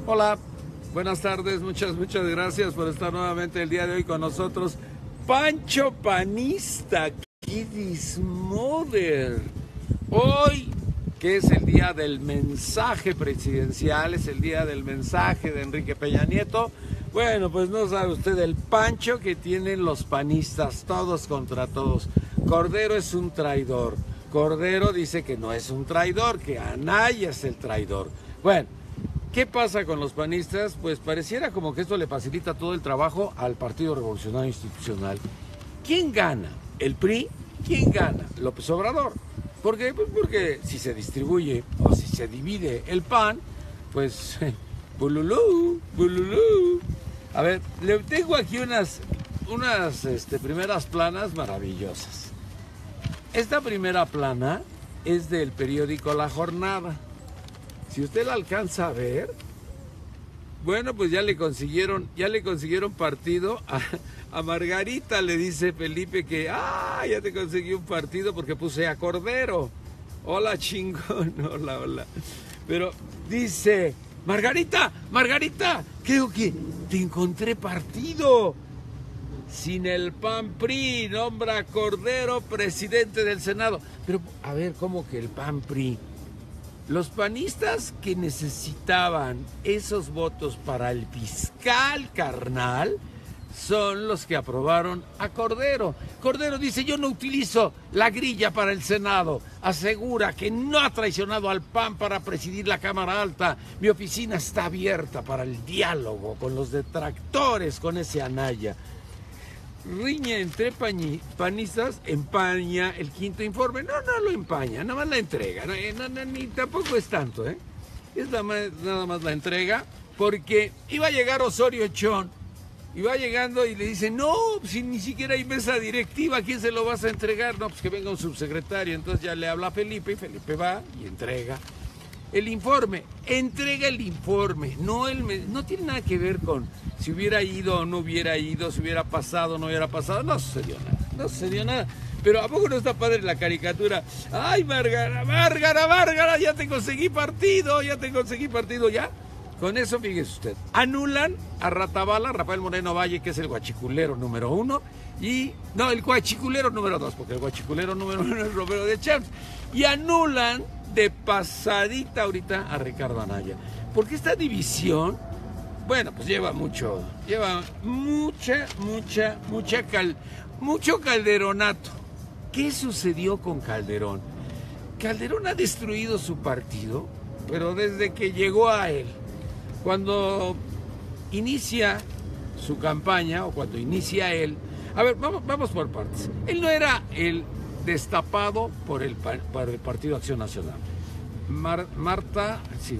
Hola, buenas tardes, muchas gracias por estar nuevamente el día de hoy con nosotros. Pancho Panista, Kidis Mother. Hoy, que es el día del mensaje presidencial, es el día del mensaje de Enrique Peña Nieto. Bueno, pues no sabe usted el pancho que tienen los panistas, todos contra todos. Cordero es un traidor. Cordero dice que no es un traidor, que Anaya es el traidor. Bueno, ¿qué pasa con los panistas? Pues pareciera como que esto le facilita todo el trabajo al Partido Revolucionario Institucional. ¿Quién gana? ¿El PRI? ¿Quién gana? López Obrador. ¿Por qué? Pues porque si se distribuye o si se divide el PAN, pues bululú, bululú. A ver, le tengo aquí unas primeras planas maravillosas. Esta primera plana es del periódico La Jornada. Si usted la alcanza a ver, bueno, pues ya le consiguieron partido a Margarita, le dice Felipe que, ya te conseguí un partido porque puse a Cordero. Hola, chingón, hola. Pero dice, Margarita, creo que te encontré partido. Sin el PAN-PRI, nombra a Cordero presidente del Senado. Pero, a ver, ¿cómo que el PAN-PRI? Los panistas que necesitaban esos votos para el fiscal carnal son los que aprobaron a Cordero. Cordero dice, yo no utilizo la grilla para el Senado. Asegura que no ha traicionado al PAN para presidir la Cámara Alta. Mi oficina está abierta para el diálogo con los detractores, con ese Anaya. Riña entre panistas, empaña el quinto informe. No lo empaña, nada más la entrega. Ni tampoco es tanto, ¿eh? Es nada más la entrega, porque iba a llegar Osorio Chón, y va llegando y le dice, no, si ni siquiera hay mesa directiva, ¿a quién se lo vas a entregar? No, pues que venga un subsecretario. Entonces ya le habla a Felipe, y Felipe va y entrega el informe. Entrega el informe, no tiene nada que ver con si hubiera ido o no hubiera ido, si hubiera pasado o no hubiera pasado. No sucedió nada. Pero ¿a poco no está padre la caricatura? ¡Ay, Márgara! Ya te conseguí partido, ya. Con eso, fíjese usted, anulan a Ratabala, Rafael Moreno Valle, que es el guachiculero número 1, el guachiculero número 2, porque el guachiculero número 1 es Romero de Champs, y anulan de pasadita ahorita a Ricardo Anaya. Porque esta división, bueno, pues lleva mucho calderonato. ¿Qué sucedió con Calderón? Calderón ha destruido su partido, pero desde que llegó a él. Cuando inicia su campaña, o cuando inicia él, a ver, vamos por partes. Él no era el destapado por el Partido Acción Nacional. Marta,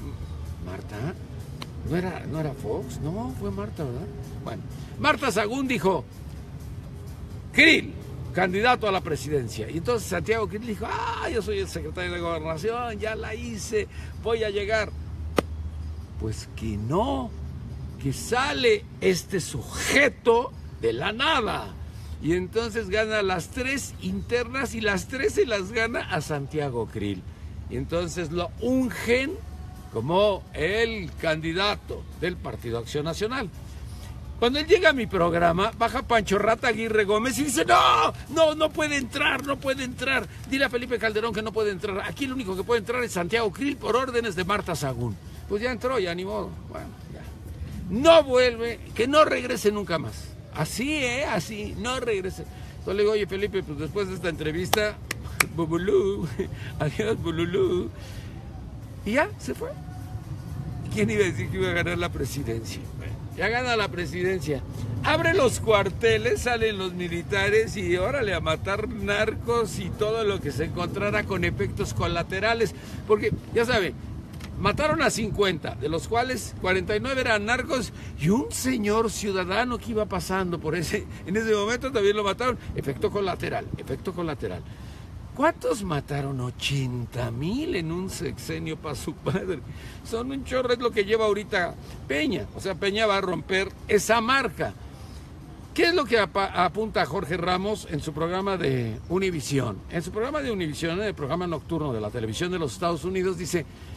¿no era Fox? No, fue Marta, ¿verdad? Bueno, Marta Sagún dijo, Krill, candidato a la presidencia. Y entonces Santiago Krill dijo, yo soy el secretario de Gobernación, ya la hice, voy a llegar. Pues que no, que sale este sujeto de la nada. Y entonces gana las 3 internas y las 3 se las gana a Santiago Krill. Y entonces lo ungen como el candidato del Partido Acción Nacional. Cuando él llega a mi programa, baja Pancho Rata Aguirre Gómez y dice, no puede entrar. Dile a Felipe Calderón que no puede entrar. Aquí el único que puede entrar es Santiago Krill por órdenes de Marta Sagún. Pues ya entró, ya ni modo. Bueno, ya. No vuelve, que no regrese nunca más. Así, no regrese. Entonces le digo, oye Felipe, pues después de esta entrevista, bubulú, adiós bululú. Y ya, se fue. ¿Quién iba a decir que iba a ganar la presidencia? Bueno, ya gana la presidencia. Abre los cuarteles, salen los militares y órale a matar narcos y todo lo que se encontrara con efectos colaterales. Porque, ya sabe, mataron a 50, de los cuales 49 eran narcos y un señor ciudadano que iba pasando por en ese momento también lo mataron. Efecto colateral. ¿Cuántos mataron? 80,000 en un sexenio para su padre. Son un chorro, es lo que lleva ahorita Peña. O sea, Peña va a romper esa marca. ¿Qué es lo que apunta Jorge Ramos en su programa de Univisión? En su programa de Univisión, en el programa nocturno de la televisión de los Estados Unidos, dice,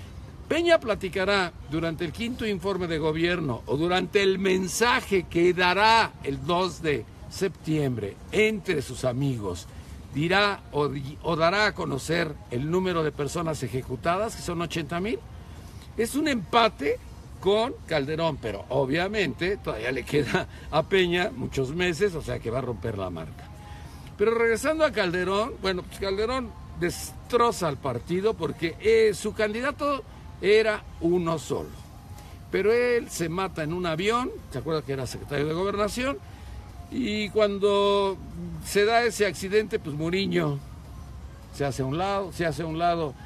Peña platicará durante el quinto informe de gobierno o durante el mensaje que dará el 2 de septiembre entre sus amigos. Dirá o dará a conocer el número de personas ejecutadas, que son 80,000. Es un empate con Calderón, pero obviamente todavía le queda a Peña muchos meses, o sea que va a romper la marca. Pero regresando a Calderón, bueno, pues Calderón destroza al partido porque su candidato era uno solo. Pero él se mata en un avión, ¿se acuerda que era secretario de Gobernación? Y cuando se da ese accidente, pues Muriño se hace a un lado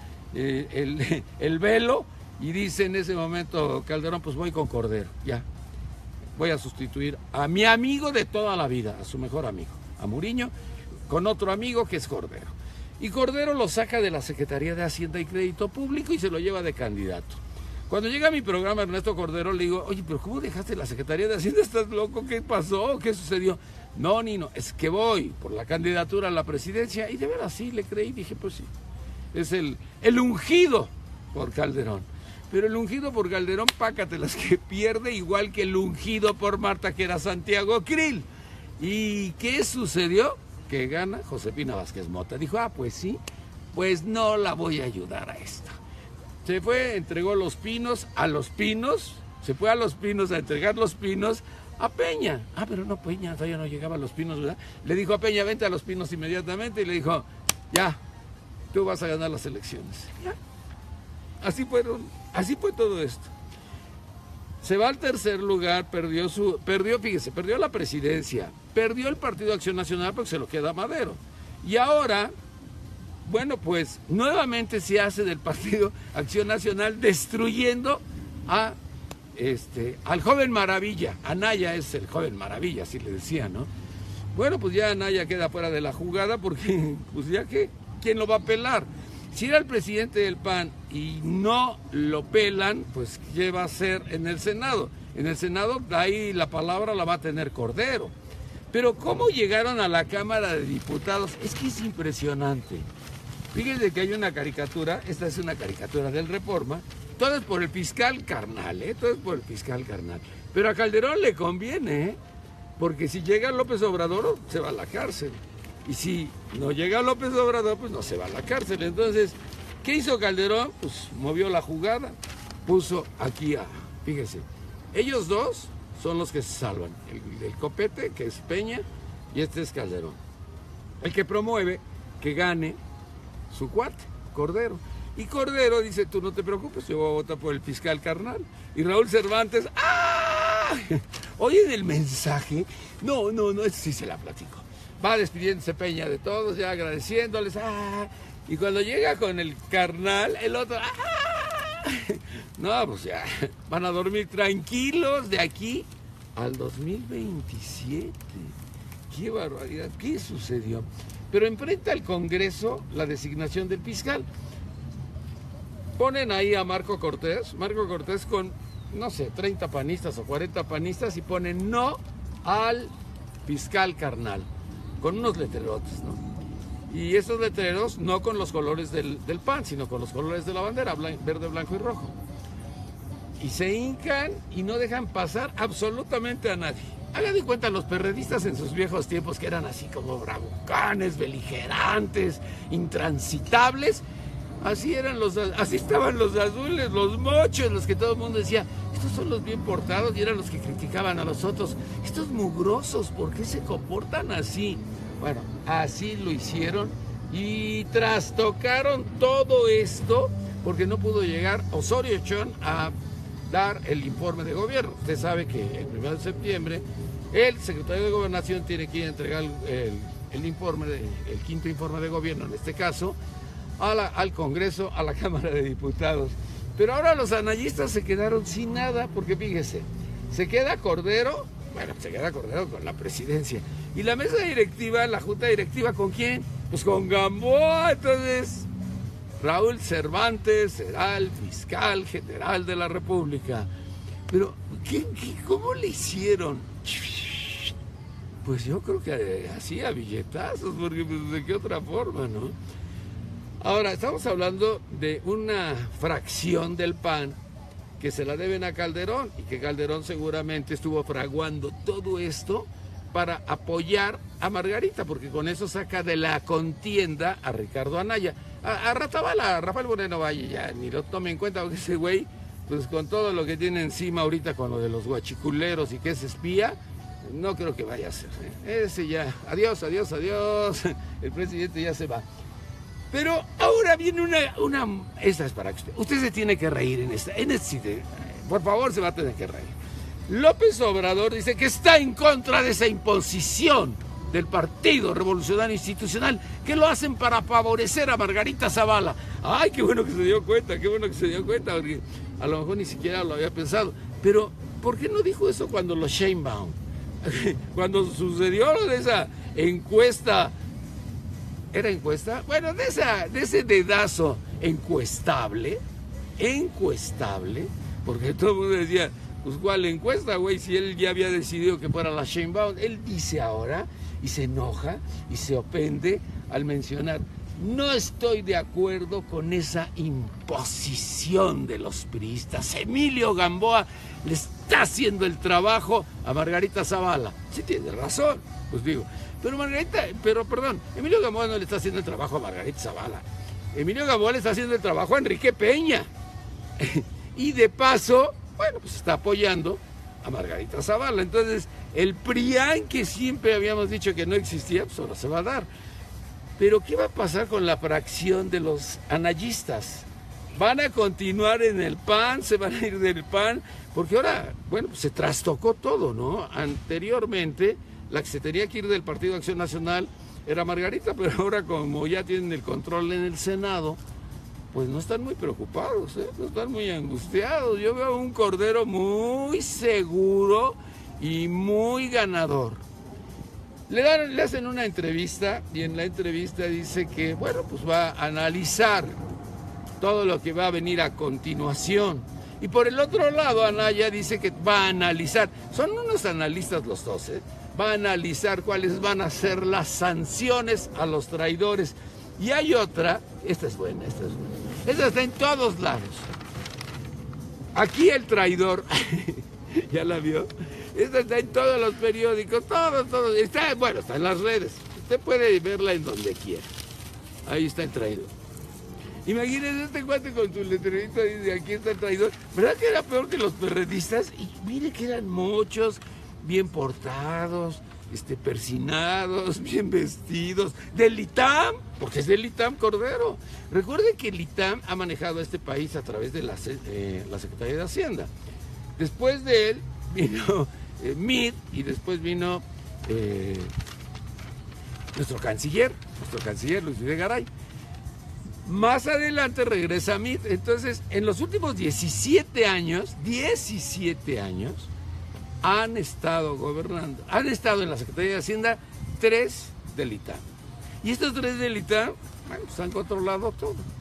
el velo, y dice en ese momento Calderón, pues voy con Cordero, ya. Voy a sustituir a mi amigo de toda la vida, a su mejor amigo, a Muriño, con otro amigo que es Cordero. Y Cordero lo saca de la Secretaría de Hacienda y Crédito Público y se lo lleva de candidato. Cuando llega a mi programa Ernesto Cordero, le digo, oye, pero ¿cómo dejaste la Secretaría de Hacienda? ¿Estás loco? ¿Qué pasó? ¿Qué sucedió? No, Nino, es que voy por la candidatura a la presidencia. Y de veras sí, le creí, dije, pues sí. Es el ungido por Calderón. Pero el ungido por Calderón, pácatelas, que pierde igual que el ungido por Marta, que era Santiago Krill. ¿Y qué sucedió? Que gana Josefina Vázquez Mota. Dijo, pues sí, pues no la voy a ayudar a esta. Se fue, entregó Los Pinos a Los Pinos, se fue a Los Pinos a entregar Los Pinos a Peña. Pero no, Peña todavía no llegaba a Los Pinos, ¿verdad? Le dijo a Peña, vente a Los Pinos inmediatamente, y le dijo, ya, tú vas a ganar las elecciones. Ya. Así fue todo esto. Se va al tercer lugar, perdió la presidencia, perdió el Partido Acción Nacional porque se lo queda Madero. Y ahora, bueno, pues nuevamente se hace del Partido Acción Nacional, destruyendo al joven maravilla. Anaya es el joven maravilla, así le decía, ¿no? Bueno, pues ya Anaya queda fuera de la jugada porque, pues ya que, ¿quién lo va a pelar? Si era el presidente del PAN y no lo pelan, pues ¿qué va a hacer en el Senado? En el Senado, ahí la palabra la va a tener Cordero. Pero ¿cómo llegaron a la Cámara de Diputados? Es que es impresionante. Fíjense que hay una caricatura, esta es una caricatura del Reforma, todo es por el fiscal carnal, todo es por el fiscal carnal. Pero a Calderón le conviene, porque si llega López Obrador, se va a la cárcel. Y si no llega López Obrador, pues no se va a la cárcel. Entonces, ¿qué hizo Calderón? Pues movió la jugada, puso aquí fíjese, ellos dos son los que se salvan. El copete, que es Peña, y este es Calderón. El que promueve que gane su cuate, Cordero. Y Cordero dice, tú no te preocupes, yo voy a votar por el fiscal carnal. Y Raúl Cervantes, oye, el mensaje, no, eso sí se la platico. Va despidiéndose Peña de todos, ya agradeciéndoles, y cuando llega con el carnal, el otro, no, pues ya, van a dormir tranquilos de aquí al 2027. ¡Qué barbaridad! ¿Qué sucedió? Pero enfrenta al Congreso la designación del fiscal. Ponen ahí a Marco Cortés con, no sé, 30 panistas o 40 panistas y ponen no al fiscal carnal, con unos letrerotes, ¿no? Y esos letreros no con los colores del PAN, sino con los colores de la bandera, verde, blanco y rojo. Y se hincan y no dejan pasar absolutamente a nadie. Hagan de cuenta los perredistas en sus viejos tiempos, que eran así como bravucanes, beligerantes, intransitables. Así estaban los azules, los mochos, los que todo el mundo decía, estos son los bien portados, y eran los que criticaban a los otros. Estos mugrosos, ¿por qué se comportan así? Bueno, así lo hicieron y trastocaron todo esto porque no pudo llegar Osorio Chong a dar el informe de gobierno. Usted sabe que el 1 de septiembre el secretario de Gobernación tiene que ir a entregar el quinto informe de gobierno, en este caso, al Congreso, a la Cámara de Diputados. Pero ahora los anayistas se quedaron sin nada, porque fíjese, se queda Cordero con la presidencia. Y la mesa directiva, la junta directiva, ¿con quién? Pues con Gamboa. Entonces, Raúl Cervantes será el fiscal general de la República. Pero, ¿cómo le hicieron? Pues yo creo que así a billetazos, porque pues, ¿de qué otra forma, no? Ahora, estamos hablando de una fracción del PAN que se la deben a Calderón y que Calderón seguramente estuvo fraguando todo esto para apoyar a Margarita, porque con eso saca de la contienda a Ricardo Anaya. A Rafael Moreno Valle ya ni lo tome en cuenta, porque ese güey, pues con todo lo que tiene encima ahorita con lo de los guachiculeros y que es espía, no creo que vaya a ser. Ese ya, adiós. El presidente ya se va. Pero ahora viene esta es para que usted se tiene que reír en este sitio. Por favor, se va a tener que reír. López Obrador dice que está en contra de esa imposición del Partido Revolucionario Institucional, que lo hacen para favorecer a Margarita Zavala. Ay, qué bueno que se dio cuenta, porque a lo mejor ni siquiera lo había pensado. Pero, ¿por qué no dijo eso cuando los Sheinbaum? Cuando sucedió lo de esa encuesta, ¿era encuesta? Bueno, de ese dedazo encuestable, porque todo el mundo decía, pues ¿cuál encuesta, güey? Si él ya había decidido que fuera la Sheinbaum. Él dice ahora, y se enoja, y se ofende al mencionar, no estoy de acuerdo con esa imposición de los priistas. Emilio Gamboa le está haciendo el trabajo a Margarita Zavala. Sí tiene razón, pues digo. Perdón, Emilio Gamboa no le está haciendo el trabajo a Margarita Zavala. Emilio Gamboa le está haciendo el trabajo a Enrique Peña. Y de paso, bueno, pues está apoyando a Margarita Zavala. Entonces, el PRIAN que siempre habíamos dicho que no existía, pues ahora se va a dar. Pero, ¿qué va a pasar con la fracción de los anayistas? ¿Van a continuar en el PAN? ¿Se van a ir del PAN? Porque ahora, bueno, pues se trastocó todo, ¿no? Anteriormente, la que se tenía que ir del Partido Acción Nacional era Margarita, pero ahora como ya tienen el control en el Senado, pues no están muy preocupados, no están muy angustiados. Yo veo un Cordero muy seguro y muy ganador. Le hacen una entrevista y en la entrevista dice que, bueno, pues va a analizar todo lo que va a venir a continuación. Y por el otro lado, Anaya dice que va a analizar, son unos analistas los dos, va a analizar cuáles van a ser las sanciones a los traidores. Y hay otra, esta es buena, esta está en todos lados. Aquí el traidor, ¿ya la vio? Esta está en todos los periódicos, todo, está en las redes. Usted puede verla en donde quiera. Ahí está el traidor. Imagínese este cuate con su letrerito y dice, aquí está el traidor. ¿Verdad que era peor que los perredistas? Y mire que eran muchos, bien portados, persinados, bien vestidos, del ITAM, porque es del ITAM Cordero. Recuerde que el ITAM ha manejado a este país a través de la Secretaría de Hacienda. Después de él vino Meade y después vino nuestro canciller Luis Videgaray. Más adelante regresa Meade. Entonces, en los últimos 17 años, han estado gobernando, han estado en la Secretaría de Hacienda 3 del ITAM. Y estos 3 del ITAM, bueno, pues han controlado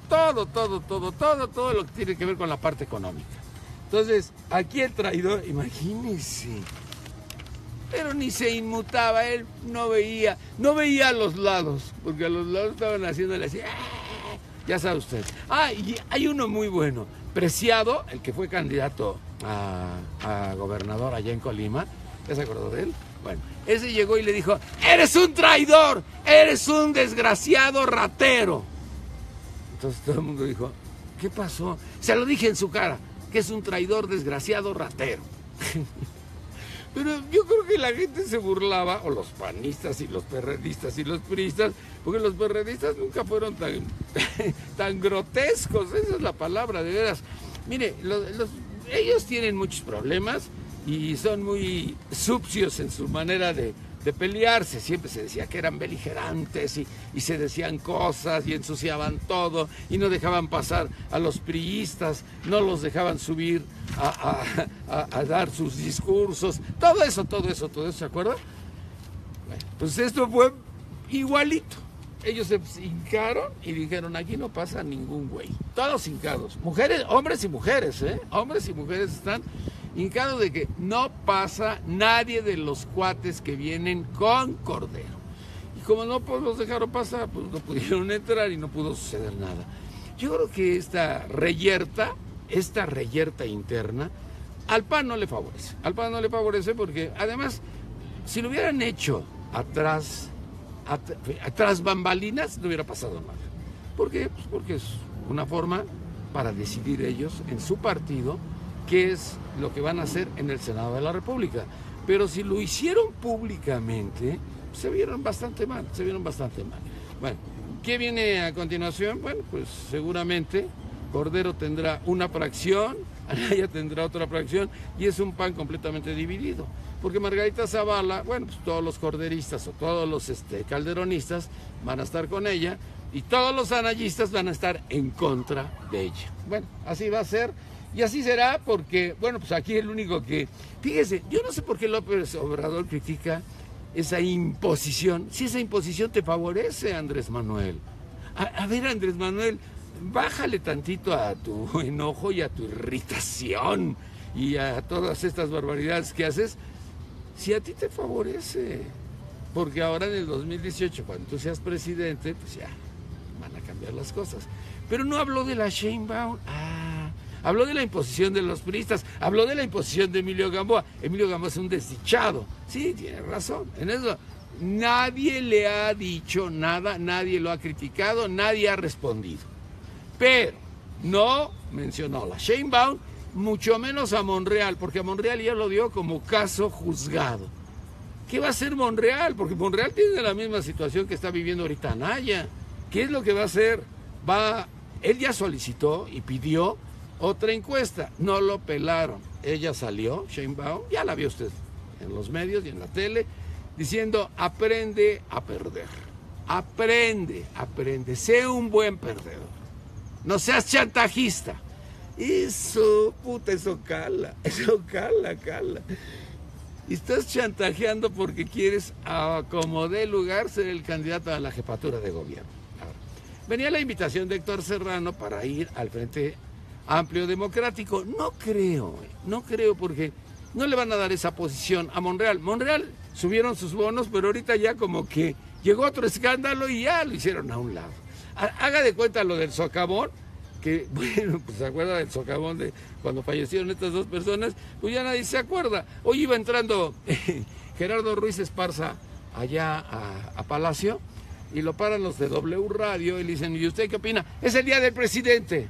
todo lo que tiene que ver con la parte económica. Entonces, aquí el traidor, imagínense, pero ni se inmutaba, él no veía a los lados, porque a los lados estaban haciéndole así, ya sabe usted. Y hay uno muy bueno, Preciado, el que fue candidato a gobernador allá en Colima, ¿ya se acordó de él? Bueno, ese llegó y le dijo, eres un traidor, eres un desgraciado ratero. Entonces todo el mundo dijo, ¿qué pasó? Se lo dije en su cara, que es un traidor, desgraciado, ratero. Pero yo creo que la gente se burlaba, o los panistas y los perredistas y los priistas, porque los perredistas nunca fueron tan grotescos, esa es la palabra, de veras. Mire, ellos tienen muchos problemas y son muy sucios en su manera de pelearse. Siempre se decía que eran beligerantes y se decían cosas y ensuciaban todo y no dejaban pasar a los priistas, no los dejaban subir a dar sus discursos, todo eso, ¿se acuerdan? Bueno, pues esto fue igualito. Ellos se hincaron y dijeron, aquí no pasa ningún güey. Todos hincados, mujeres, hombres y mujeres, hombres y mujeres están hincados de que no pasa nadie de los cuates que vienen con Cordero. Y como no los dejaron pasar, pues no pudieron entrar y no pudo suceder nada. Yo creo que esta reyerta interna, al PAN no le favorece. Al PAN no le favorece porque, además, si lo hubieran hecho atrás bambalinas, no hubiera pasado nada. ¿Por qué? Pues porque es una forma para decidir ellos en su partido qué es lo que van a hacer en el Senado de la República. Pero si lo hicieron públicamente, se vieron bastante mal. Bueno, ¿qué viene a continuación? Bueno, pues seguramente Cordero tendrá una fracción, Anaya tendrá otra fracción, y es un PAN completamente dividido. Porque Margarita Zavala, bueno, pues todos los corderistas o todos los calderonistas van a estar con ella, y todos los anayistas van a estar en contra de ella. Bueno, así va a ser, y así será porque, bueno, pues aquí el único que... Fíjese, yo no sé por qué López Obrador critica esa imposición, si esa imposición te favorece, Andrés Manuel. A ver, Andrés Manuel, bájale tantito a tu enojo y a tu irritación y a todas estas barbaridades que haces, si a ti te favorece. Porque ahora en el 2018, cuando tú seas presidente, pues ya van a cambiar las cosas. Pero no habló de la Sheinbaum, habló de la imposición de los priistas, habló de la imposición de Emilio Gamboa. Emilio Gamboa es un desdichado. Sí, tiene razón. En eso nadie le ha dicho nada, nadie lo ha criticado, nadie ha respondido. Pero no mencionó a la Sheinbaum, mucho menos a Monreal, porque a Monreal ya lo dio como caso juzgado. ¿Qué va a hacer Monreal? Porque Monreal tiene la misma situación que está viviendo ahorita Anaya. ¿Qué es lo que va a hacer? Él ya solicitó y pidió otra encuesta, no lo pelaron. Ella salió, Sheinbaum, ya la vio usted en los medios y en la tele, diciendo: aprende a perder, aprende, sé un buen perdedor, no seas chantajista. Eso cala. Y estás chantajeando porque quieres, a como dé lugar, ser el candidato a la jefatura de gobierno. Ahora, venía la invitación de Héctor Serrano para ir al Frente Amplio Democrático. No creo porque no le van a dar esa posición a Monreal. Monreal subieron sus bonos, pero ahorita ya como que llegó otro escándalo y ya lo hicieron a un lado. Haga de cuenta lo del socavón, que bueno, pues se acuerda del socavón de cuando fallecieron estas dos personas, pues ya nadie se acuerda. Hoy iba entrando Gerardo Ruiz Esparza allá a Palacio y lo paran los de W Radio y le dicen: ¿y usted qué opina? Es el día del presidente.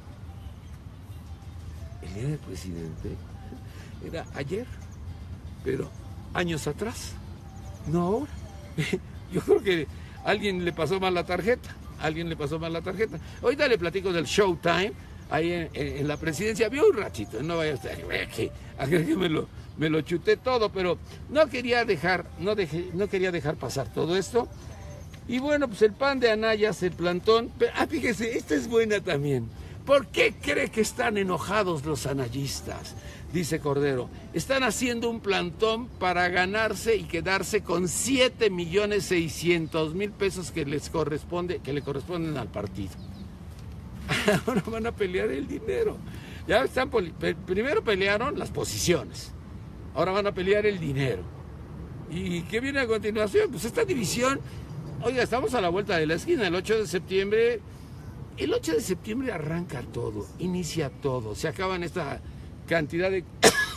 El día del presidente era ayer, pero años atrás, no ahora. Yo creo que alguien le pasó mal la tarjeta. Ahorita le platico del Showtime, ahí en la presidencia. Vio un ratito, no vaya a estar que me lo chuté todo, pero no quería dejar pasar todo esto. Y bueno, pues el PAN de Anaya se plantó. Fíjese, esta es buena también. ¿Por qué cree que están enojados los anayistas? Dice Cordero: están haciendo un plantón para ganarse y quedarse con 7.600.000 pesos que le corresponden al partido. Ahora van a pelear el dinero. Ya están, primero pelearon las posiciones, ahora van a pelear el dinero. ¿Y qué viene a continuación? Pues esta división. Oiga, estamos a la vuelta de la esquina, el 8 de septiembre. El 8 de septiembre arranca todo, inicia todo, se acaban esta cantidad de...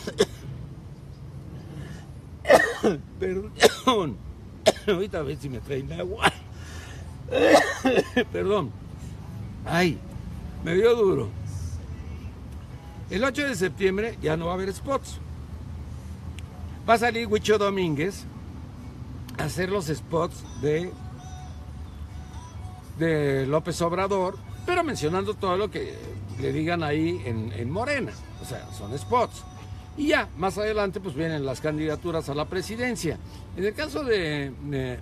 Perdón, ahorita a ver si me traen agua. Perdón. Ay, me dio duro. El 8 de septiembre ya no va a haber spots. Va a salir Huicho Domínguez a hacer los spots de López Obrador, pero mencionando todo lo que le digan ahí en Morena. O sea, son spots. Y ya, más adelante pues vienen las candidaturas a la presidencia. En el caso de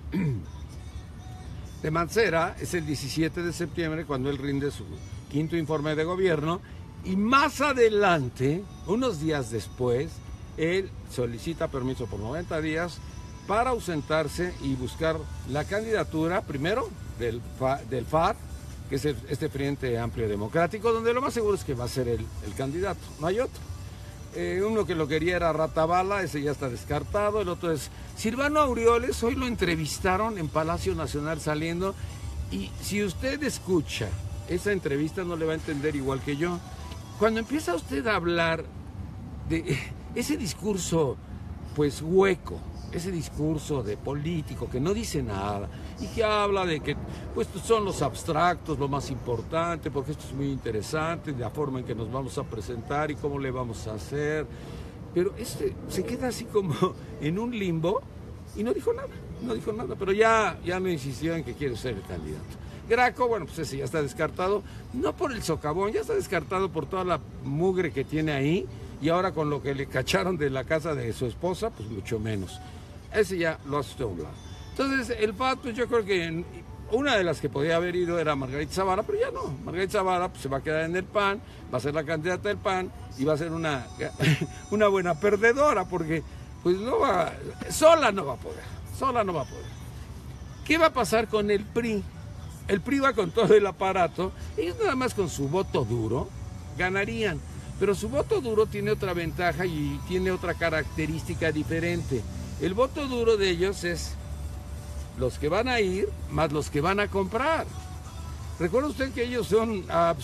Mancera, es el 17 de septiembre cuando él rinde su quinto informe de gobierno. Y más adelante, unos días después, él solicita permiso por 90 días para ausentarse y buscar la candidatura, primero, del FAD, que es este Frente Amplio Democrático, donde lo más seguro es que va a ser el candidato, no hay otro. Uno que lo quería era Ratabala, ese ya está descartado. El otro es Silvano Aureoles, hoy lo entrevistaron en Palacio Nacional saliendo. Y si usted escucha esa entrevista no le va a entender igual que yo. Cuando empieza usted a hablar de ese discurso pues hueco, ese discurso de político que no dice nada y que habla de que pues son los abstractos lo más importante, porque esto es muy interesante, la forma en que nos vamos a presentar y cómo le vamos a hacer, pero se queda así como en un limbo y no dijo nada, pero ya me insistió en que quiere ser el candidato. Graco, bueno, pues ese ya está descartado, no por el socavón, ya está descartado por toda la mugre que tiene ahí, y ahora con lo que le cacharon de la casa de su esposa, pues mucho menos. Ese ya lo hace usted a un lado. Entonces, el PAD, pues yo creo que una de las que podía haber ido era Margarita Zavala, pero ya no. Margarita Zavala pues, se va a quedar en el PAN, va a ser la candidata del PAN y va a ser una buena perdedora, porque pues sola no va a poder. ¿Qué va a pasar con el PRI? El PRI va con todo el aparato, ellos nada más con su voto duro ganarían, pero su voto duro tiene otra ventaja y tiene otra característica diferente. El voto duro de ellos es los que van a ir más los que van a comprar. Recuerda usted que ellos son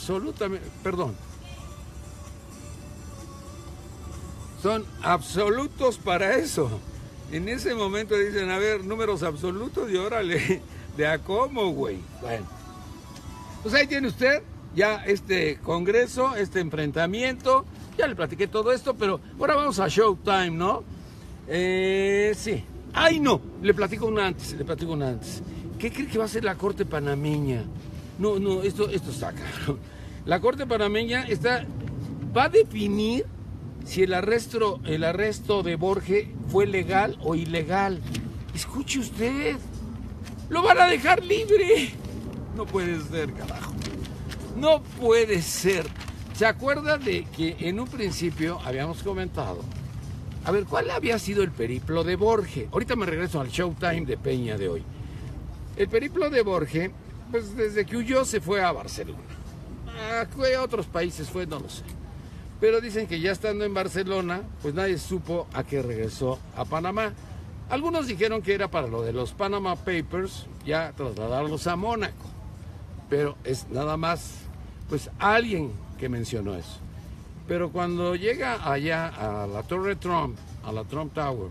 son absolutos para eso. En ese momento dicen, a ver, números absolutos y órale, ¿de a cómo, güey? Bueno, pues ahí tiene usted ya este congreso, este enfrentamiento. Ya le platiqué todo esto, pero ahora vamos a Showtime, ¿no? Sí. ¡Ay, no! Le platico una antes. ¿Qué cree que va a ser la Corte Panameña? No, esto está caro. La Corte Panameña va a definir si el arresto de Borge fue legal o ilegal. Escuche usted, lo van a dejar libre. No puede ser, carajo. No puede ser. ¿Se acuerda de que en un principio habíamos comentado? A ver, ¿cuál había sido el periplo de Borge? Ahorita me regreso al Showtime de Peña de hoy. El periplo de Borge, pues desde que huyó se fue a Barcelona. ¿A qué otros países fue? No lo sé. Pero dicen que ya estando en Barcelona, pues nadie supo a qué regresó a Panamá. Algunos dijeron que era para lo de los Panama Papers, ya trasladarlos a Mónaco. Pero es nada más, pues alguien que mencionó eso. Pero cuando llega allá a la Torre Trump, a la Trump Tower,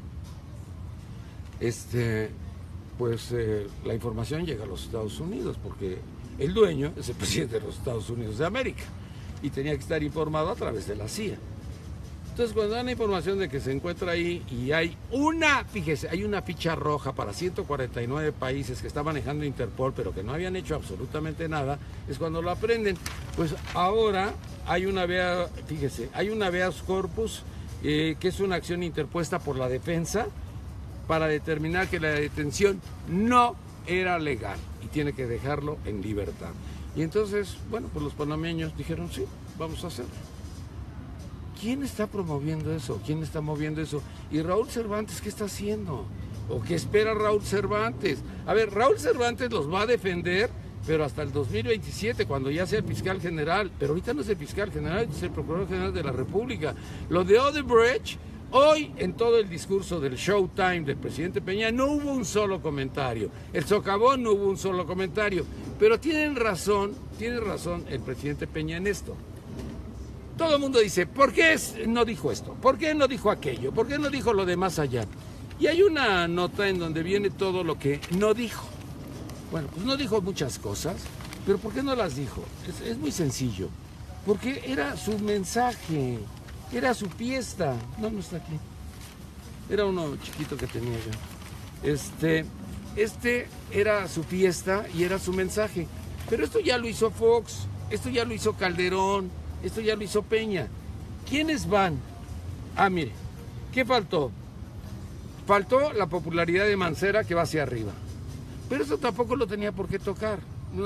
pues la información llega a los Estados Unidos, porque el dueño es el presidente de los Estados Unidos de América y tenía que estar informado a través de la CIA. Entonces, cuando dan la información de que se encuentra ahí y hay hay una ficha roja para 149 países que está manejando Interpol, pero que no habían hecho absolutamente nada, es cuando lo aprenden. Pues ahora hay una habeas corpus, que es una acción interpuesta por la defensa para determinar que la detención no era legal y tiene que dejarlo en libertad. Y entonces, bueno, pues los panameños dijeron, sí, vamos a hacerlo. ¿Quién está promoviendo eso? ¿Quién está moviendo eso? ¿Y Raúl Cervantes qué está haciendo? ¿O qué espera Raúl Cervantes? A ver, Raúl Cervantes los va a defender, pero hasta el 2027, cuando ya sea el fiscal general. Pero ahorita no es el fiscal general, es el procurador general de la República. Lo de Odebrecht, hoy en todo el discurso del Showtime del presidente Peña no hubo un solo comentario. El socavón no hubo un solo comentario. Pero tiene razón el presidente Peña en esto. Todo el mundo dice, ¿por qué no dijo esto? ¿Por qué no dijo aquello? ¿Por qué no dijo lo de más allá? Y hay una nota en donde viene todo lo que no dijo. Bueno, pues no dijo muchas cosas, pero ¿por qué no las dijo? Es muy sencillo. Porque era su mensaje, era su fiesta. No está aquí. Era uno chiquito que tenía yo. Este era su fiesta y era su mensaje. Pero esto ya lo hizo Fox, esto ya lo hizo Calderón, esto ya lo hizo Peña. ¿Quiénes van? Ah, mire, ¿qué faltó? Faltó la popularidad de Mancera, que va hacia arriba. Pero eso tampoco lo tenía por qué tocar.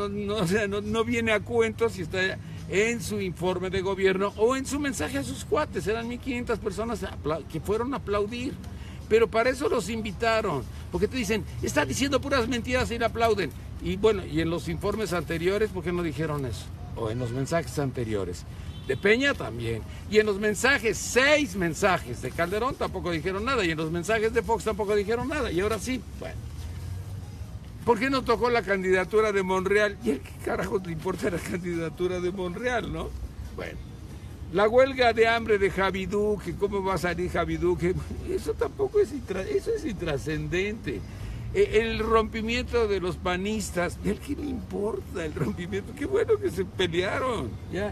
No viene a cuento si está en su informe de gobierno o en su mensaje a sus cuates. Eran 1,500 personas que fueron a aplaudir. Pero para eso los invitaron. Porque te dicen, está diciendo puras mentiras y le aplauden. Y bueno, y en los informes anteriores, ¿por qué no dijeron eso? O en los mensajes anteriores. De Peña también. Y en los mensajes, 6 mensajes de Calderón tampoco dijeron nada. Y en los mensajes de Fox tampoco dijeron nada. Y ahora sí, bueno. ¿Por qué no tocó la candidatura de Monreal? ¿Y a qué carajo le importa la candidatura de Monreal, no? Bueno. La huelga de hambre de Javi Duque, ¿cómo va a salir Javi Duque? Eso tampoco es intrascendente. El rompimiento de los panistas, ¿y a qué le importa el rompimiento? Qué bueno que se pelearon, ya.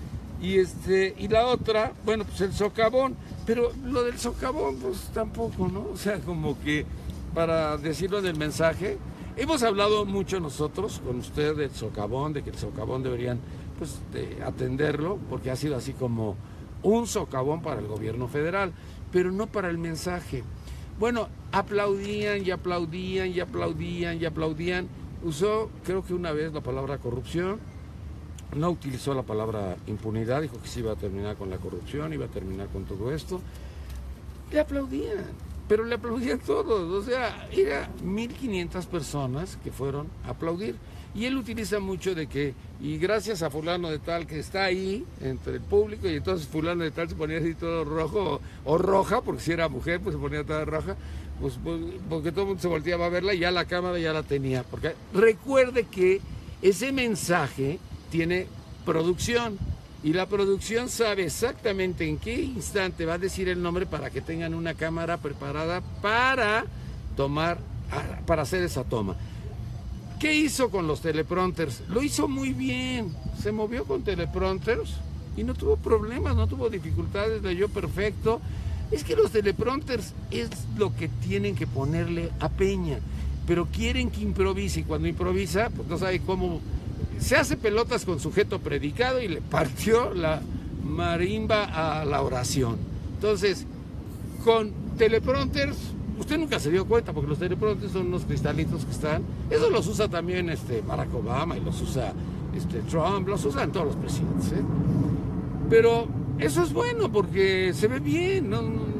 Y la otra, bueno, pues el socavón, pero lo del socavón, pues tampoco, ¿no? O sea, como que, para decirlo del mensaje, hemos hablado mucho nosotros con usted del socavón, de que el socavón deberían, pues, atenderlo, porque ha sido así como un socavón para el gobierno federal, pero no para el mensaje. Bueno, aplaudían y aplaudían y aplaudían y aplaudían. Usó, creo que una vez, la palabra corrupción. No utilizó la palabra impunidad, dijo que se iba a terminar con la corrupción, iba a terminar con todo esto. Le aplaudían, pero le aplaudían todos, o sea, era 1,500 personas que fueron a aplaudir. Y él utiliza mucho de que, y gracias a fulano de tal que está ahí, entre el público, y entonces fulano de tal se ponía así todo rojo, o roja, porque si era mujer, pues se ponía toda roja, pues porque todo el mundo se volteaba a verla y ya la cámara ya la tenía. Porque recuerde que ese mensaje tiene producción y la producción sabe exactamente en qué instante va a decir el nombre para que tengan una cámara preparada para hacer esa toma. ¿Qué hizo con los teleprompters? Lo hizo muy bien, se movió con teleprompters y no tuvo problemas, no tuvo dificultades, leyó perfecto. Es que los teleprompters es lo que tienen que ponerle a Peña, pero quieren que improvise y cuando improvisa, pues no sabe cómo. Se hace pelotas con sujeto predicado y le partió la marimba a la oración. Entonces, con teleprompters, usted nunca se dio cuenta, porque los teleprompters son unos cristalitos que están. Eso los usa también Barack Obama y los usa Trump, los usan todos los presidentes, ¿eh? Pero eso es bueno porque se ve bien,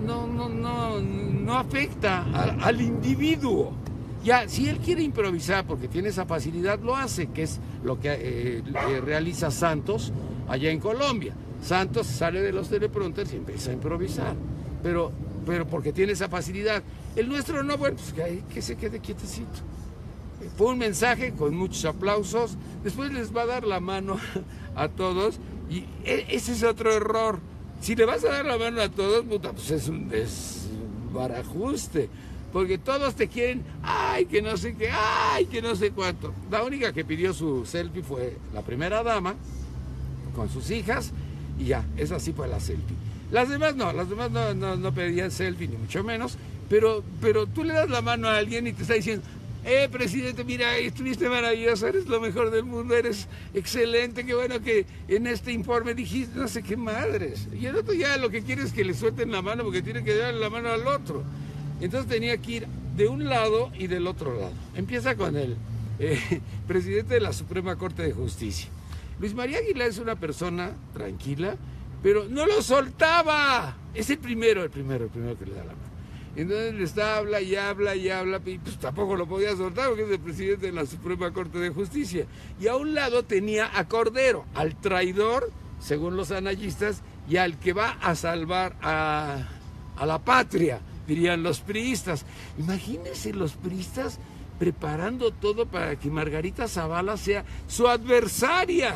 no afecta al individuo. Ya, si él quiere improvisar porque tiene esa facilidad, lo hace, que es lo que realiza Santos allá en Colombia. Santos sale de los teleprompters y empieza a improvisar, pero porque tiene esa facilidad. El nuestro no, bueno, pues que se quede quietecito. Fue un mensaje con muchos aplausos, después les va a dar la mano a todos, y ese es otro error. Si le vas a dar la mano a todos, puta, pues es un desbarajuste. Porque todos te quieren, ay, que no sé qué, ay, que no sé cuánto. La única que pidió su selfie fue la primera dama, con sus hijas, y ya, esa sí fue la selfie. Las demás no pedían selfie, ni mucho menos, pero tú le das la mano a alguien y te está diciendo, presidente, mira, estuviste maravilloso, eres lo mejor del mundo, eres excelente, qué bueno que en este informe dijiste no sé qué madres. Y el otro ya lo que quiere es que le suelten la mano porque tiene que darle la mano al otro. Entonces tenía que ir de un lado y del otro lado. Empieza con el presidente de la Suprema Corte de Justicia. Luis María Aguilar es una persona tranquila, pero no lo soltaba. Es el primero que le da la mano. Entonces le está, habla y habla, y pues tampoco lo podía soltar porque es el presidente de la Suprema Corte de Justicia. Y a un lado tenía a Cordero, al traidor, según los analistas, y al que va a salvar a la patria, dirían los priistas. Imagínense los priistas preparando todo para que Margarita Zavala sea su adversaria.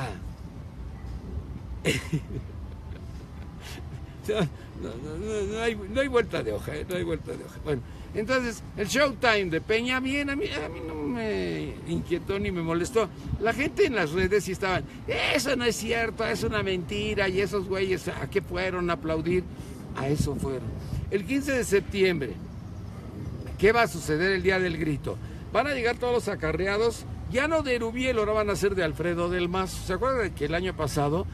No hay vuelta de hoja, no hay vuelta de hoja. Bueno, entonces el Showtime de Peña, bien, a mí no me inquietó ni me molestó. La gente en las redes sí estaban, eso no es cierto, es una mentira, y esos güeyes, ¿a qué fueron a aplaudir? A eso fueron. El 15 de septiembre, ¿qué va a suceder el día del grito? Van a llegar todos los acarreados, ya no de Erubiel, ahora van a ser de Alfredo del Mazo. ¿Se acuerdan de que el año pasado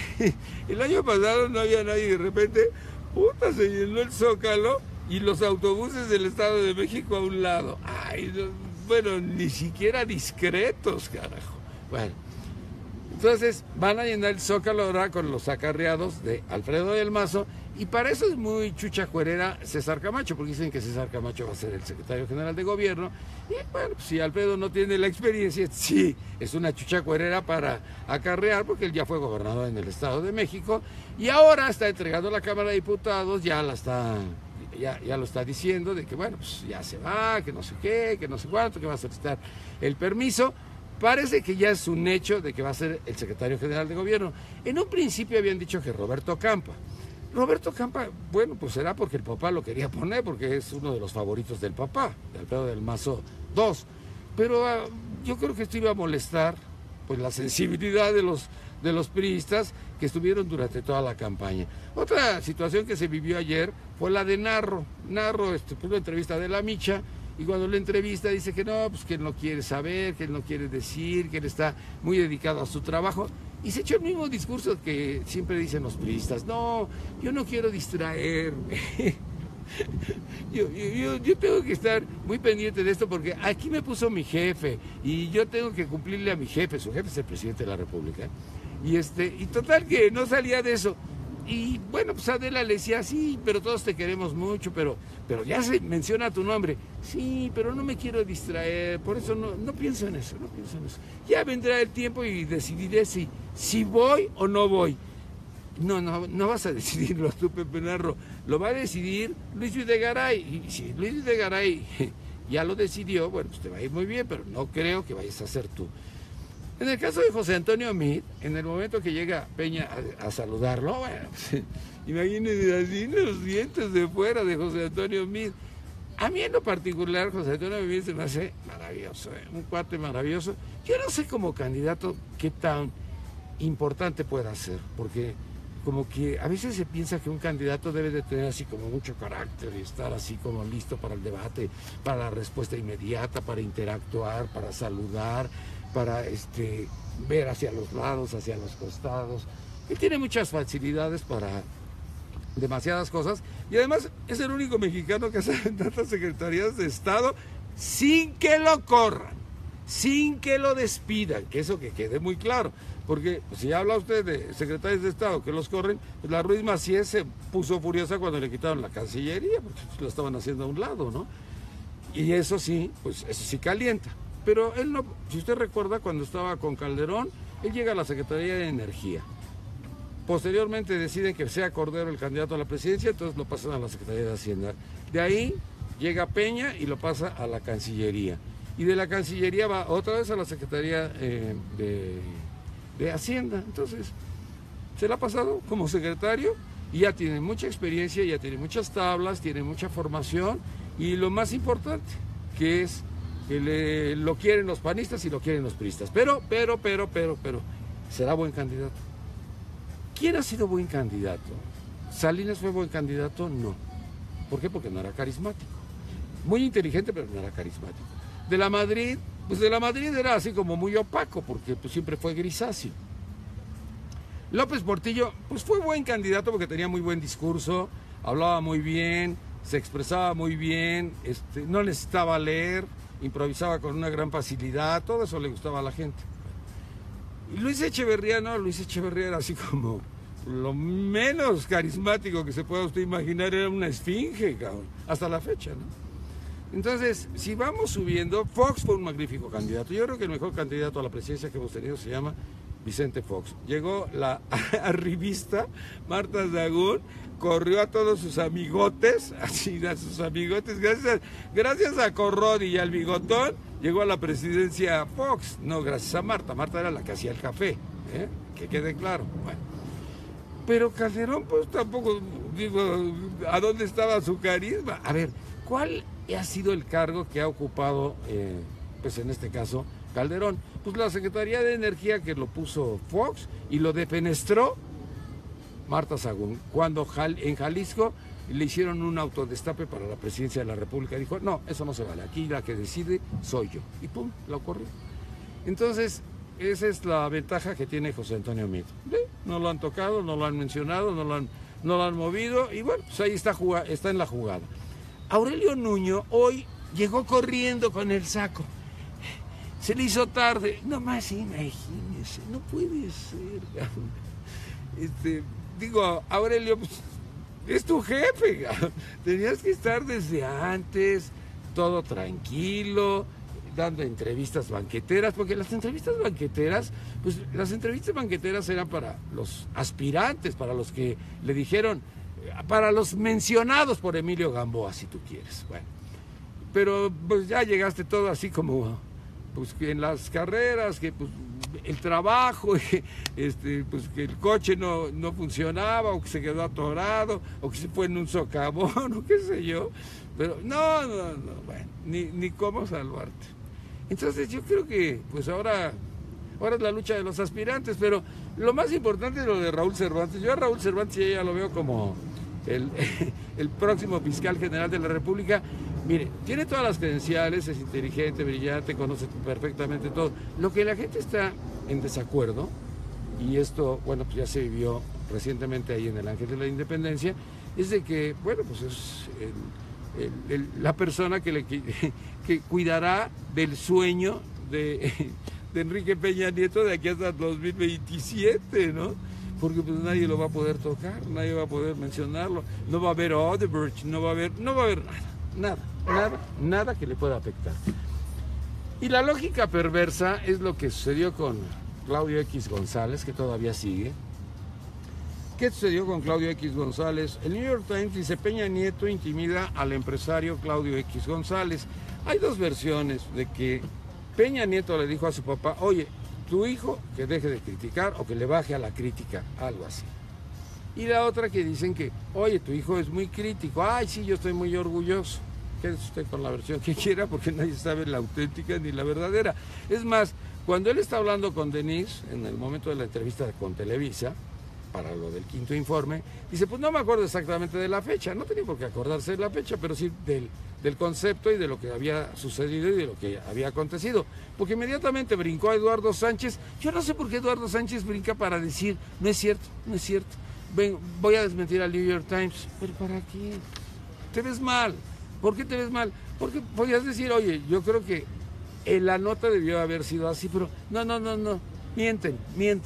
no había nadie y de repente, puta, se llenó el Zócalo y los autobuses del Estado de México a un lado? Ay, no, bueno, ni siquiera discretos, carajo. Bueno, Entonces van a llenar el Zócalo ahora con los acarreados de Alfredo del Mazo, y para eso es muy chucha cuerera César Camacho, porque dicen que César Camacho va a ser el secretario general de gobierno, y bueno, pues, si Alfredo no tiene la experiencia, sí, es una chucha cuerera para acarrear, porque él ya fue gobernador en el Estado de México, y ahora está entregando a la Cámara de Diputados, ya lo está diciendo, de que bueno, pues ya se va, que no sé qué, que no sé cuánto, que va a solicitar el permiso. Parece que ya es un hecho de que va a ser el secretario general de gobierno. En un principio habían dicho que Roberto Campa. Roberto Campa, bueno, pues será porque el papá lo quería poner, porque es uno de los favoritos del papá, de Alfredo del Mazo II. Pero yo creo que esto iba a molestar pues la sensibilidad de los priistas que estuvieron durante toda la campaña. Otra situación que se vivió ayer fue la de Narro. Narro puso una entrevista de La Micha, y cuando la entrevista dice que no, pues que él no quiere saber, que él no quiere decir, que él está muy dedicado a su trabajo. Y se echó el mismo discurso que siempre dicen los priistas: no, yo no quiero distraerme. Yo tengo que estar muy pendiente de esto porque aquí me puso mi jefe y yo tengo que cumplirle a mi jefe. Su jefe es el presidente de la República. Y total que no salía de eso. Y bueno, pues Adela le decía: sí, pero todos te queremos mucho, pero ya se menciona tu nombre. Sí, pero no me quiero distraer, por eso no pienso en eso, no pienso en eso. Ya vendrá el tiempo y decidiré si voy o no voy. No vas a decidirlo tú, Pepe Narro, lo va a decidir Luis Videgaray. Y si Luis Videgaray ya lo decidió, bueno, pues te va a ir muy bien, pero no creo que vayas a ser tú. En el caso de José Antonio Meade, en el momento que llega Peña a saludarlo, bueno, pues, imagínense así los dientes de fuera de José Antonio Meade. A mí en lo particular, José Antonio Meade se me hace maravilloso, un cuate maravilloso. Yo no sé como candidato qué tan importante pueda ser, porque como que a veces se piensa que un candidato debe de tener así como mucho carácter y estar así como listo para el debate, para la respuesta inmediata, para interactuar, para saludar, para ver hacia los lados, hacia los costados. Él tiene muchas facilidades para demasiadas cosas y además es el único mexicano que hace tantas secretarías de Estado sin que lo corran, sin que lo despidan, que eso que quede muy claro, porque pues, si habla usted de secretarios de Estado que los corren, pues la Ruiz Massieu se puso furiosa cuando le quitaron la Cancillería, porque lo estaban haciendo a un lado, ¿no? Y eso sí, pues eso sí calienta. Pero él no, si usted recuerda, cuando estaba con Calderón, él llega a la Secretaría de Energía. Posteriormente deciden que sea Cordero el candidato a la presidencia, entonces lo pasan a la Secretaría de Hacienda. De ahí llega Peña y lo pasa a la Cancillería. Y de la Cancillería va otra vez a la Secretaría de Hacienda. Entonces, se la ha pasado como secretario y ya tiene mucha experiencia, ya tiene muchas tablas, tiene mucha formación y lo más importante, que es que lo quieren los panistas y lo quieren los priistas. Pero, ¿será buen candidato? ¿Quién ha sido buen candidato? ¿Salinas fue buen candidato? No. ¿Por qué? Porque no era carismático. Muy inteligente, pero no era carismático. De la Madrid, pues de la Madrid era así como muy opaco, porque pues, siempre fue grisáceo. López Portillo, pues fue buen candidato porque tenía muy buen discurso, hablaba muy bien, se expresaba muy bien, no necesitaba leer, improvisaba con una gran facilidad, todo eso le gustaba a la gente. Y Luis Echeverría, no, Luis Echeverría era así como lo menos carismático que se pueda usted imaginar, era una esfinge, cabrón, hasta la fecha, ¿no? Entonces, si vamos subiendo, Fox fue un magnífico candidato. Yo creo que el mejor candidato a la presidencia que hemos tenido se llama Vicente Fox. Llegó la arribista Marta Sagún, corrió a todos sus amigotes, así a sus amigotes, gracias a Corrodi y al Bigotón, llegó a la presidencia Fox, no gracias a Marta. Marta era la que hacía el café, que quede claro. Bueno. Pero Calderón, pues tampoco, digo, ¿a dónde estaba su carisma? A ver, ¿cuál ha sido el cargo que ha ocupado, pues en este caso, Calderón? Pues la Secretaría de Energía, que lo puso Fox y lo defenestró Marta Sagún. Cuando en Jalisco le hicieron un autodestape para la presidencia de la República, dijo: no, eso no se vale, aquí la que decide soy yo. Y pum, lo corrió. Entonces, esa es la ventaja que tiene José Antonio Meade. No lo han tocado, no lo han mencionado, no lo han movido, y bueno, pues ahí está en la jugada. Aurelio Nuño hoy llegó corriendo con el saco. se le hizo tarde. Nomás imagínese, no puede ser, cabrón. Digo, Aurelio, pues, es tu jefe, cabrón. Tenías que estar desde antes, todo tranquilo, dando entrevistas banqueteras, porque las entrevistas banqueteras eran para los aspirantes, para los que le dijeron, para los mencionados por Emilio Gamboa, si tú quieres. Bueno, pero pues ya llegaste todo así como, pues que en las carreras, que pues el trabajo, pues que el coche no funcionaba, o que se quedó atorado, o que se fue en un socavón, o qué sé yo. Pero no, bueno, ni cómo salvarte. Entonces yo creo que pues ahora es la lucha de los aspirantes, pero lo más importante es lo de Raúl Cervantes. Yo a Raúl Cervantes ya lo veo como el próximo fiscal general de la República. Mire, tiene todas las credenciales, es inteligente, brillante, conoce perfectamente todo. Lo que la gente está en desacuerdo, y esto, bueno, pues ya se vivió recientemente ahí en el Ángel de la Independencia, es de que, bueno, pues es la persona que cuidará del sueño de Enrique Peña Nieto de aquí hasta 2027, ¿no? Porque pues nadie lo va a poder tocar, nadie va a poder mencionarlo, no va a haber Odebrecht, no va a haber nada que le pueda afectar. Y la lógica perversa es lo que sucedió con Claudio X González, que todavía sigue. ¿Qué sucedió con Claudio X González? El New York Times dice: Peña Nieto intimida al empresario Claudio X González. Hay dos versiones de que Peña Nieto le dijo a su papá: oye, tu hijo que deje de criticar o que le baje a la crítica, algo así. Y la otra que dicen que, oye, tu hijo es muy crítico. Ay, sí, yo estoy muy orgulloso. Quédese usted con la versión que quiera, porque nadie sabe la auténtica ni la verdadera. Es más, cuando él está hablando con Denise, en el momento de la entrevista con Televisa, para lo del quinto informe, dice, pues no me acuerdo exactamente de la fecha, no tenía por qué acordarse de la fecha, pero sí del concepto y de lo que había sucedido y de lo que había acontecido, porque inmediatamente brincó a Eduardo Sánchez. Yo no sé por qué Eduardo Sánchez brinca para decir, no es cierto, ven, voy a desmentir al New York Times. ¿Pero para qué? Te ves mal. ¿Por qué te ves mal? Porque podías decir, oye, yo creo que la nota debió haber sido así, pero no, mienten.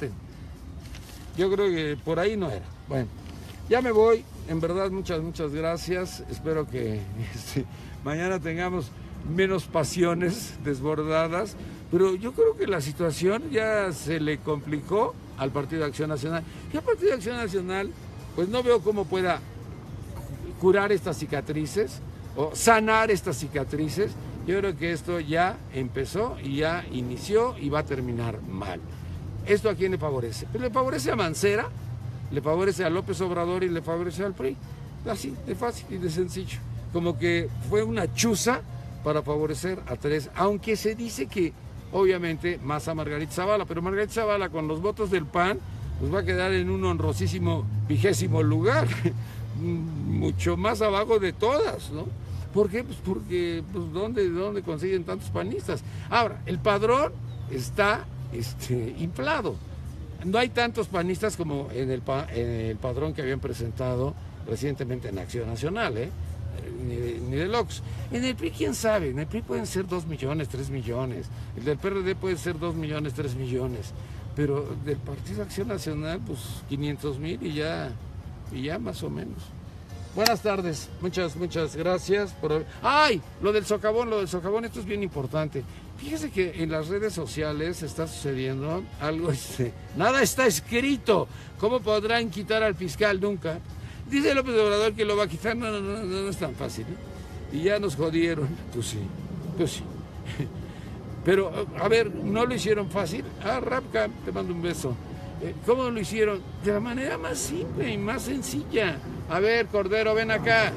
Yo creo que por ahí no era. Bueno, ya me voy. En verdad, muchas gracias. Espero que mañana tengamos menos pasiones desbordadas. Pero yo creo que la situación ya se le complicó al Partido de Acción Nacional. Y al Partido de Acción Nacional, pues no veo cómo pueda curar estas cicatrices o sanar estas cicatrices. Yo creo que esto ya empezó y ya inició y va a terminar mal. ¿Esto a quién le favorece? Pues le favorece a Mancera, le favorece a López Obrador y le favorece al PRI. Así, de fácil y de sencillo. Como que fue una chuza para favorecer a tres, aunque se dice que obviamente más a Margarita Zavala, pero Margarita Zavala con los votos del PAN pues va a quedar en un honrosísimo 20º lugar, mucho más abajo de todas, ¿no? ¿Por qué? Pues porque pues, ¿dónde consiguen tantos panistas? Ahora, el padrón está inflado. No hay tantos panistas como en el padrón que habían presentado recientemente en Acción Nacional, ni de locos. En el PRI, quién sabe, en el PRI pueden ser 2 millones, 3 millones, el del PRD puede ser 2 millones, 3 millones, pero del Partido Acción Nacional, pues 500,000 y ya más o menos. Buenas tardes, muchas gracias por... ¡Ay! Lo del socavón, esto es bien importante. Fíjese que en las redes sociales está sucediendo algo, nada está escrito. ¿Cómo podrán quitar al fiscal? Nunca. Dice López Obrador que lo va a quitar. No es tan fácil, ¿eh? Y ya nos jodieron. Pues sí. Pero, a ver, ¿no lo hicieron fácil? Rapka, te mando un beso. ¿Cómo lo hicieron? De la manera más simple y más sencilla. A ver, Cordero, ven acá.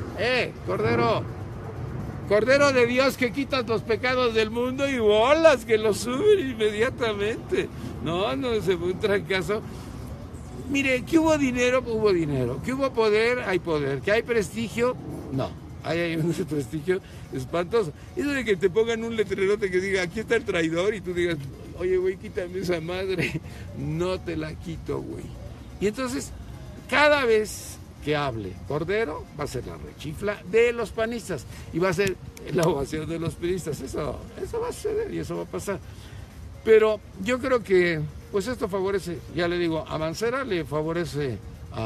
Cordero de Dios, que quitas los pecados del mundo y bolas, que los suben inmediatamente. No, se fue un trancazo. Mire, que hubo dinero, hubo dinero. Que hubo poder, hay poder. Que hay prestigio, no. Hay un prestigio espantoso. Eso de que te pongan un letrerote que diga, aquí está el traidor, y tú digas, oye, güey, quítame esa madre. No te la quito, güey. Y entonces, cada vez que hable Cordero, va a ser la rechifla de los panistas y va a ser la ovación de los priistas. Eso va a suceder y eso va a pasar. Pero yo creo que, pues esto favorece, ya le digo, a Mancera le favorece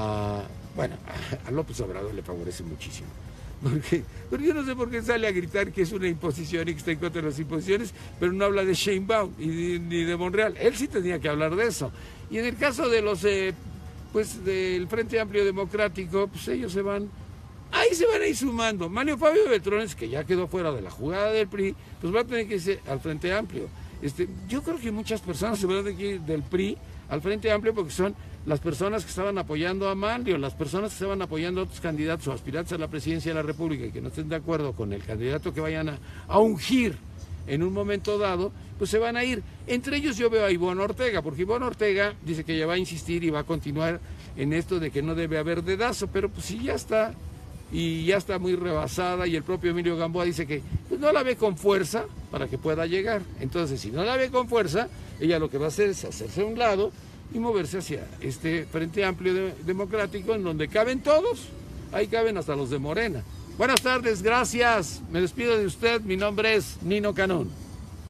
a López Obrador le favorece muchísimo. Porque yo no sé por qué sale a gritar que es una imposición y que está en contra de las imposiciones, pero no habla de Sheinbaum ni de Monreal. Él sí tenía que hablar de eso. Y en el caso de los, pues del Frente Amplio Democrático, pues ellos se van a ir sumando. Mario Fabio Beltrones, que ya quedó fuera de la jugada del PRI, pues va a tener que irse al Frente Amplio. Yo creo que muchas personas se van a tener que ir del PRI al Frente Amplio porque son las personas que estaban apoyando a Manlio, las personas que estaban apoyando a otros candidatos o aspirantes a la presidencia de la República y que no estén de acuerdo con el candidato que vayan a ungir en un momento dado, pues se van a ir. Entre ellos yo veo a Ivonne Ortega, porque Ivonne Ortega dice que ella va a insistir y va a continuar en esto de que no debe haber dedazo, pero pues sí ya está, y ya está muy rebasada, y el propio Emilio Gamboa dice que pues, no la ve con fuerza para que pueda llegar. Entonces, si no la ve con fuerza, ella lo que va a hacer es hacerse a un lado y moverse hacia este Frente Amplio Democrático, en donde caben todos, ahí caben hasta los de Morena. Buenas tardes, gracias, me despido de usted, mi nombre es Nino Canún.